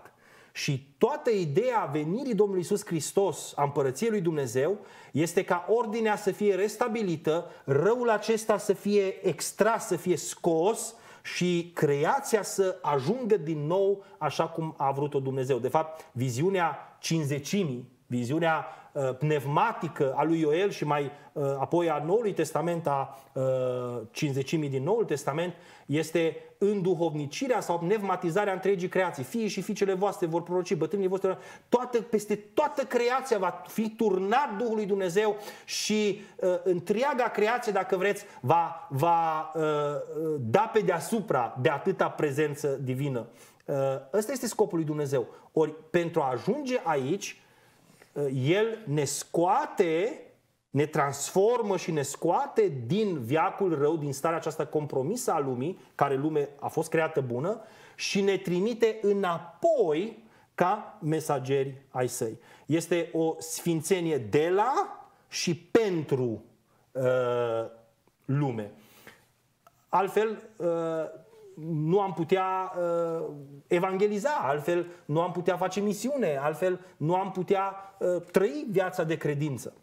Și toată ideea venirii Domnului Iisus Hristos, a împărăției lui Dumnezeu, este ca ordinea să fie restabilită, răul acesta să fie extras, să fie scos și creația să ajungă din nou așa cum a vrut-o Dumnezeu. De fapt, viziunea cincizecimii, viziunea uh, pneumatică a lui Ioel și mai uh, apoi a Noului Testament, a uh, cincizecimii din Noul Testament, este înduhovnicirea sau pneumatizarea întregii creații. Fiii și fiicele voastre vor proroci, bătrânii voastre, toată, peste toată creația va fi turnat Duhul lui Dumnezeu și uh, întreaga creație, dacă vreți, va, va uh, da pe deasupra de atâta prezență divină. Uh, ăsta este scopul lui Dumnezeu. Ori pentru a ajunge aici, El ne scoate, ne transformă și ne scoate din veacul rău, din starea aceasta compromisă a lumii, care lume a fost creată bună, și ne trimite înapoi ca mesageri ai săi. Este o sfințenie de la și pentru uh, lume. Altfel, uh, nu am putea uh, evangeliza, altfel nu am putea face misiune, altfel nu am putea uh, trăi viața de credință.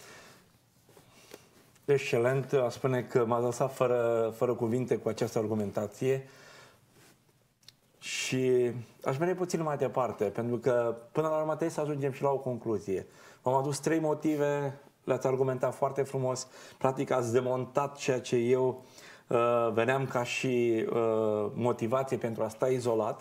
Excelent, aș spune că m-a lăsat fără, fără cuvinte cu această argumentație și aș merge puțin mai departe, pentru că până la urmă trebuie să ajungem și la o concluzie. V-am adus trei motive, le-ați argumentat foarte frumos, practic ați demontat ceea ce eu Uh, veneam ca și uh, motivație pentru a sta izolat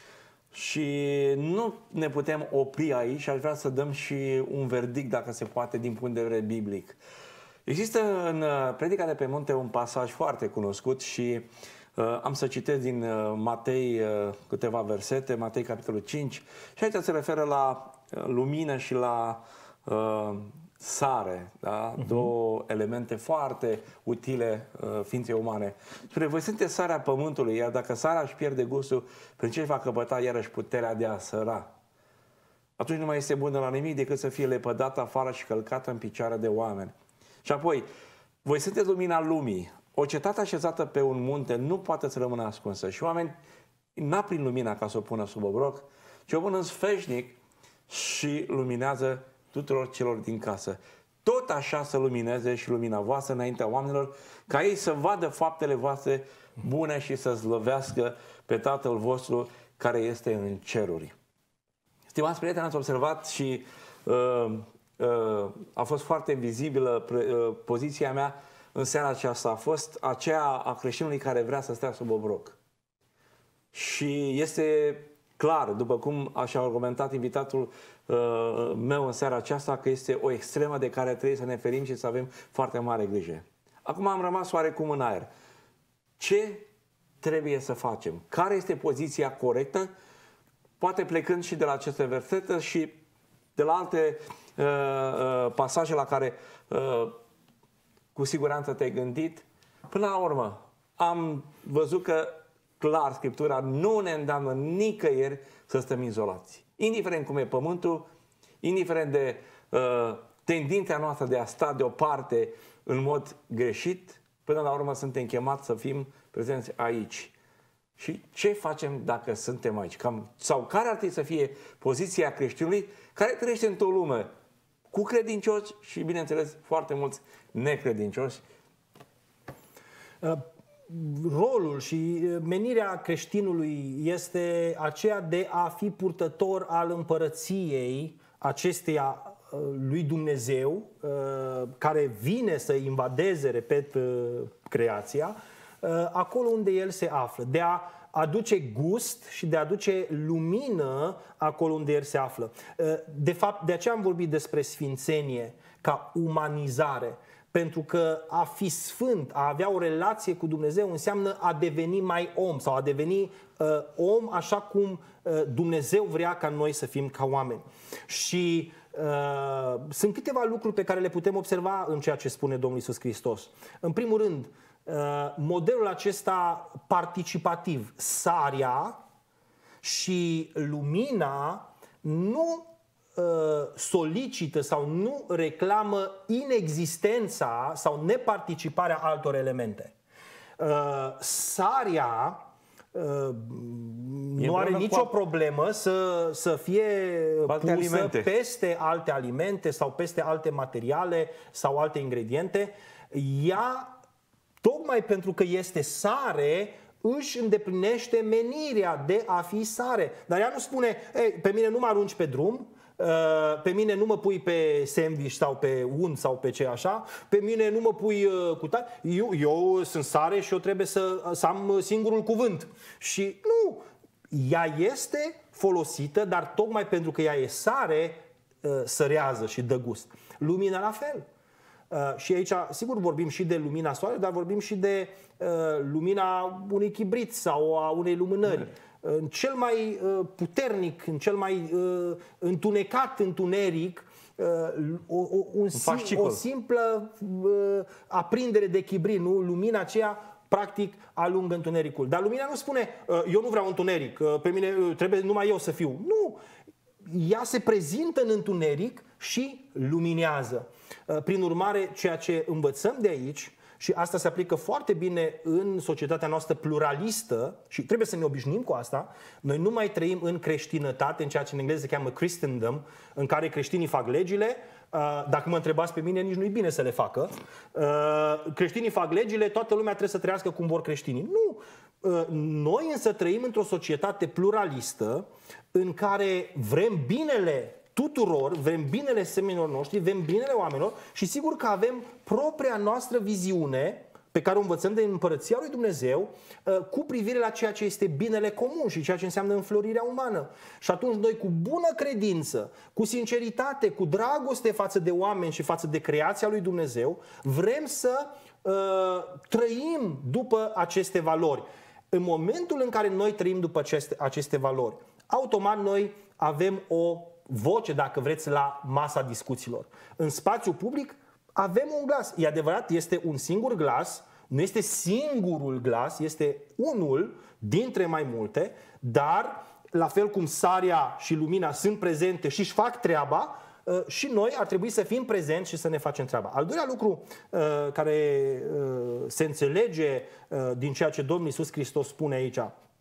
și nu ne putem opri aici și aș vrea să dăm și un verdict, dacă se poate, din punct de vedere biblic. Există în uh, Predica de pe Munte un pasaj foarte cunoscut și uh, am să citesc din uh, Matei uh, câteva versete, Matei capitolul cinci, și aici se referă la uh, lumină și la uh, sare, da? Uh-huh. Două elemente foarte utile uh, ființei umane. Spune, voi sunteți sarea pământului, iar dacă sarea își pierde gustul, prin ce va căpăta iarăși puterea de a săra? Atunci nu mai este bună la nimic decât să fie lepădată afară și călcată în picioare de oameni. Și apoi, voi sunteți lumina lumii. O cetate așezată pe un munte nu poate să rămână ascunsă și oameni n-a prin lumina ca să o pună sub obroc, ci o pună în sfeșnic și luminează tuturor celor din casă. Tot așa să lumineze și lumina voastră înaintea oamenilor, ca ei să vadă faptele voastre bune și să slăvească pe Tatăl vostru care este în ceruri. Stimați prieteni, ați observat și uh, uh, a fost foarte vizibilă uh, poziția mea în seara aceasta. A fost aceea a creștinului care vrea să stea sub obroc. Și este clar, după cum așa a argumentat invitatul uh, meu în seara aceasta, că este o extremă de care trebuie să ne ferim și să avem foarte mare grijă. Acum am rămas oarecum în aer. Ce trebuie să facem? Care este poziția corectă? Poate plecând și de la aceste versete și de la alte uh, uh, pasaje la care uh, cu siguranță te-ai gândit. Până la urmă, am văzut că clar, Scriptura nu ne îndeamnă nicăieri să stăm izolați. Indiferent cum e pământul, indiferent de uh, tendința noastră de a sta deoparte în mod greșit, până la urmă suntem chemați să fim prezenți aici. Și ce facem dacă suntem aici? Cam, sau care ar trebui să fie poziția creștinului care trăiește într-o lume cu credincioși și, bineînțeles, foarte mulți necredincioși? Uh. Rolul și menirea creștinului este aceea de a fi purtător al împărăției acesteia lui Dumnezeu, care vine să invadeze, repet, creația, acolo unde El se află, de a aduce gust și de a aduce lumină acolo unde El se află. De fapt, de aceea am vorbit despre sfințenie ca umanizare. Pentru că a fi sfânt, a avea o relație cu Dumnezeu înseamnă a deveni mai om sau a deveni uh, om așa cum uh, Dumnezeu vrea ca noi să fim ca oameni. Și uh, sunt câteva lucruri pe care le putem observa în ceea ce spune Domnul Iisus Hristos. În primul rând, uh, modelul acesta participativ, sarea și lumina nu solicită sau nu reclamă inexistența sau neparticiparea altor elemente. Sarea nu are nicio problemă să, să fie pusă alimente. peste alte alimente sau peste alte materiale sau alte ingrediente. Ea, tocmai pentru că este sare, își îndeplinește menirea de a fi sare. Dar ea nu spune, ei, pe mine nu mă arunci pe drum, pe mine nu mă pui pe sandwich sau pe unt sau pe ce așa, pe mine nu mă pui cu tare. Eu, eu sunt sare și eu trebuie să, să am singurul cuvânt. Și nu, ea este folosită, dar tocmai pentru că ea e sare, sărează și dă gust. Lumina la fel. Și aici, sigur, vorbim și de lumina soarelui, dar vorbim și de lumina unui chibrit sau a unei lumânări. În cel mai puternic, în cel mai întunecat întuneric, o, o, un sim, o simplă aprindere de chibrit, nu? Lumina aceea practic alungă întunericul. Dar lumina nu spune, eu nu vreau întuneric, pe mine trebuie numai eu să fiu. Nu! Ea se prezintă în întuneric și luminează. Prin urmare, ceea ce învățăm de aici, și asta se aplică foarte bine în societatea noastră pluralistă și trebuie să ne obișnuim cu asta, noi nu mai trăim în creștinătate, în ceea ce în engleză se cheamă Christendom, în care creștinii fac legile. Dacă mă întrebați pe mine, nici nu-i bine să le facă. Creștinii fac legile, toată lumea trebuie să trăiască cum vor creștinii. Nu! Noi însă trăim într-o societate pluralistă în care vrem binele tuturor, vrem binele semenilor noștri, vrem binele oamenilor și sigur că avem propria noastră viziune pe care o învățăm de Împărăția lui Dumnezeu cu privire la ceea ce este binele comun și ceea ce înseamnă înflorirea umană. Și atunci noi cu bună credință, cu sinceritate, cu dragoste față de oameni și față de creația lui Dumnezeu, vrem să uh, trăim după aceste valori. În momentul în care noi trăim după aceste, aceste valori, automat noi avem o voce, dacă vreți, la masa discuțiilor. În spațiu public avem un glas. E adevărat, este un singur glas, nu este singurul glas, este unul dintre mai multe, dar la fel cum sarea și lumina sunt prezente și își fac treaba, și noi ar trebui să fim prezenți și să ne facem treaba. Al doilea lucru care se înțelege din ceea ce Domnul Iisus Hristos spune aici,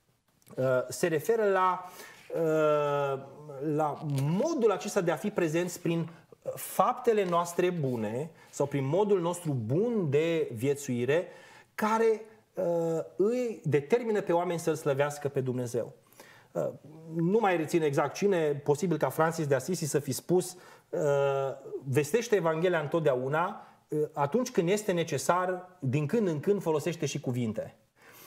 se referă la la modul acesta de a fi prezenți prin faptele noastre bune sau prin modul nostru bun de viețuire care uh, îi determină pe oameni să-L slăvească pe Dumnezeu. Uh, nu mai rețin exact cine, posibil ca Francis de Assisi să fi spus uh, vestește Evanghelia întotdeauna, uh, atunci când este necesar, din când în când folosește și cuvinte.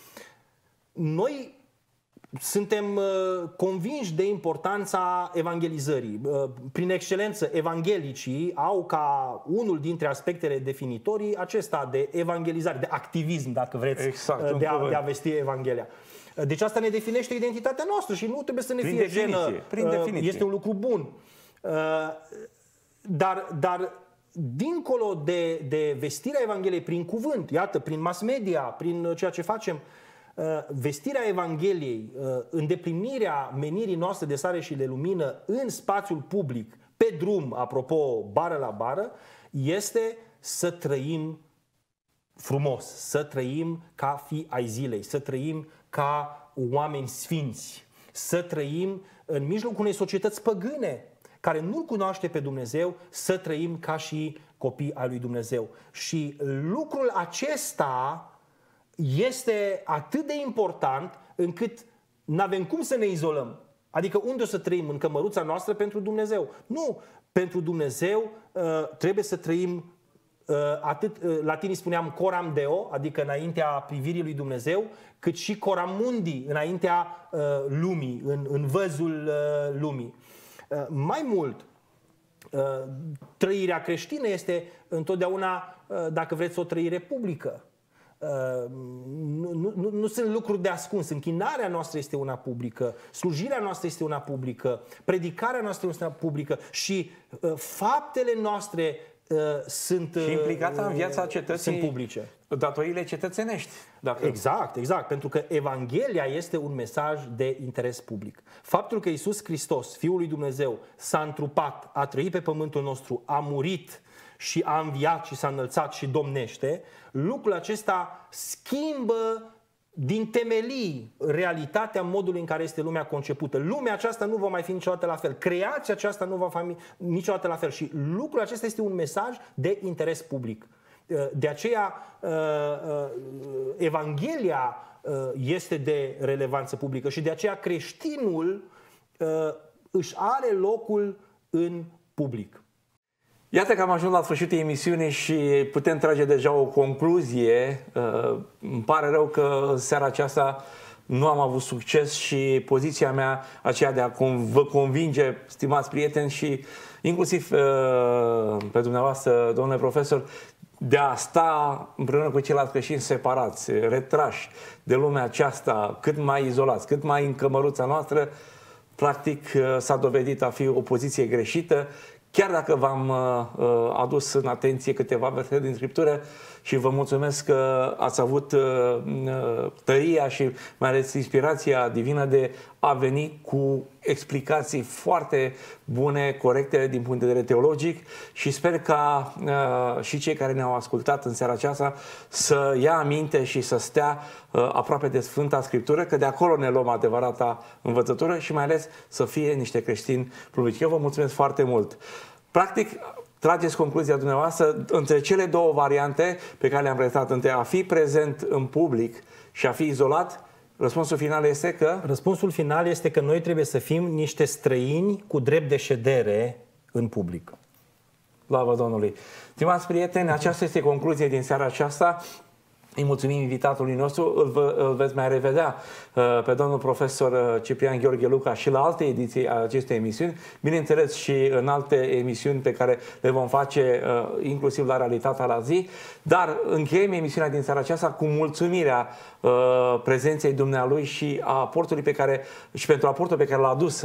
Noi suntem uh, convinși de importanța evangelizării. Uh, prin excelență, evanghelicii au ca unul dintre aspectele definitorii acesta de evangelizare, de activism, dacă vreți, exact, uh, de, a, de a vesti Evanghelia. Uh, deci asta ne definește identitatea noastră și nu trebuie să ne prin fie definiție, jenă. Prin definiție. Este un lucru bun. Uh, dar, dar dincolo de, de vestirea Evangheliei prin cuvânt, iată, prin mass media, prin ceea ce facem, vestirea Evangheliei, îndeplinirea menirii noastre de sare și de lumină în spațiul public, pe drum, apropo, bară la bară, este să trăim frumos, să trăim ca fii ai zilei, să trăim ca oameni sfinți, să trăim în mijlocul unei societăți păgâne care nu-L cunoaște pe Dumnezeu, să trăim ca și copii ai lui Dumnezeu. Și lucrul acesta este atât de important încât n-avem cum să ne izolăm. Adică unde o să trăim? În cămăruța noastră pentru Dumnezeu? Nu! Pentru Dumnezeu trebuie să trăim atât, latinii spuneam coram deo, adică înaintea privirii lui Dumnezeu, cât și coram mundi, înaintea lumii, în, în văzul lumii. Mai mult, trăirea creștină este întotdeauna, dacă vreți, o trăire publică. Uh, nu, nu, nu sunt lucruri de ascuns. Închinarea noastră este una publică, slujirea noastră este una publică, predicarea noastră este una publică și uh, faptele noastre uh, sunt uh, și implicată în viața cetății, sunt publice. Datoriile cetățenești. Dacă... Exact, exact, pentru că Evanghelia este un mesaj de interes public. Faptul că Iisus Hristos, Fiul lui Dumnezeu, s-a întrupat, a trăit pe pământul nostru, a murit și a înviat și s-a înălțat și domnește, lucrul acesta schimbă din temelii realitatea modului în care este lumea concepută. Lumea aceasta nu va mai fi niciodată la fel. Creația aceasta nu va fi niciodată la fel. Și lucrul acesta este un mesaj de interes public. De aceea, Evanghelia este de relevanță publică și de aceea creștinul își are locul în public. Iată că am ajuns la sfârșitul emisiunii și putem trage deja o concluzie. Îmi pare rău că în seara aceasta nu am avut succes și poziția mea aceea de a vă convinge, stimați prieteni, și inclusiv pe dumneavoastră, domnule profesor, de a sta împreună cu ceilalți creștini separați, retrași de lumea aceasta, cât mai izolați, cât mai în cămăruța noastră, practic s-a dovedit a fi o poziție greșită. Chiar dacă v-am uh, adus în atenție câteva versete din Scriptură și vă mulțumesc că ați avut uh, tăria și mai ales inspirația divină de a veni cu explicații foarte bune, corecte din punct de vedere teologic, și sper ca uh, și cei care ne-au ascultat în seara aceasta să ia aminte și să stea uh, aproape de Sfânta Scriptură, că de acolo ne luăm adevărata învățătură și mai ales să fie niște creștini publici. Eu vă mulțumesc foarte mult. Practic, trageți concluzia dumneavoastră între cele două variante pe care le-am prezentat, între a fi prezent în public și a fi izolat. Răspunsul final este că? Răspunsul final este că noi trebuie să fim niște străini cu drept de ședere în public. Slavă Domnului! Stimați prieteni, aceasta este concluzia din seara aceasta. Îi mulțumim invitatului nostru, îl, îl veți mai revedea pe domnul profesor Ciprian Gheorghe Luca și la alte ediții a acestei emisiuni, bineînțeles și în alte emisiuni pe care le vom face inclusiv la Realitatea la zi, dar încheiem emisiunea din seara aceasta cu mulțumirea prezenței dumnealui și a aportului pe care, și pentru aportul pe care l-a adus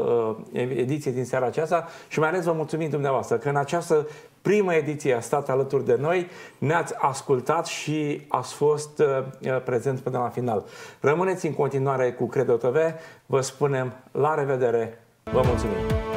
ediției din seara aceasta, și mai ales vă mulțumim dumneavoastră că în această prima ediție a stat alături de noi, ne-ați ascultat și ați fost uh, prezenți până la final. Rămâneți în continuare cu Credo T V, vă spunem la revedere, vă mulțumim!